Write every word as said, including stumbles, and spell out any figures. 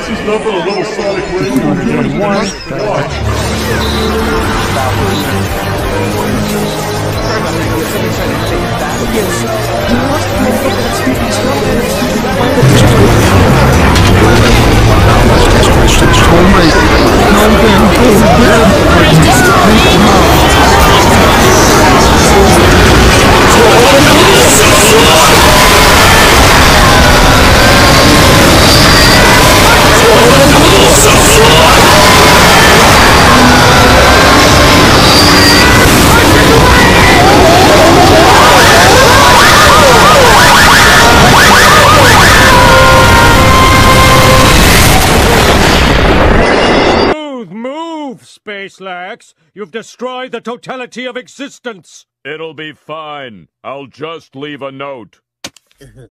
This is nothing a little Sonic radio. Watch. Spacelax, you've destroyed the totality of existence. It'll be fine. I'll just leave a note.